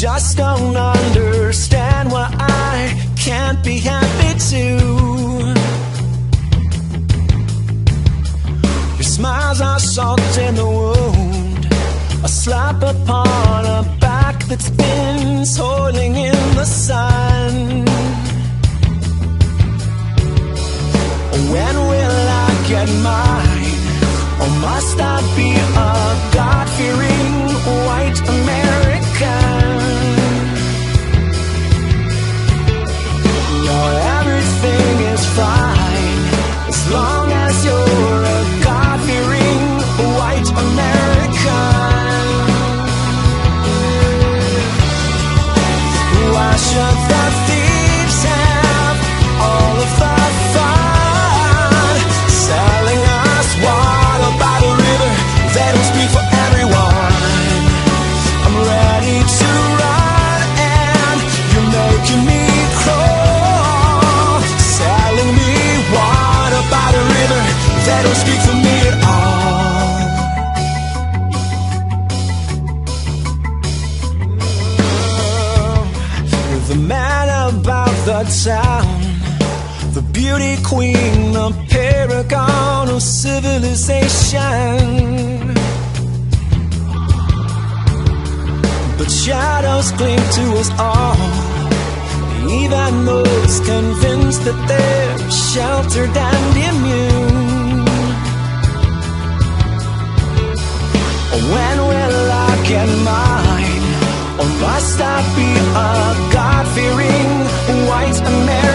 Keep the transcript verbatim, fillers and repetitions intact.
just don't understand why I can't be happy too. Your smiles are salt in the wound, a slap upon a back that's been toiling in the sun. When will I get mine? Or must I be a God-fearing white American? No, everything is fine as long as you're a God-fearing white American. Why should the thieves have all of the fun selling us water by the river? They don't speak for everyone. I'm ready to run and you're making me crawl. Selling me water by the river, they don't speak for me at all. You're the man about the town, the beauty queen, the paragon of civilization. But shadows cling to us all, even those convinced that they're sheltered and immune. When will I get mine? Or must I be a God-fearing white American?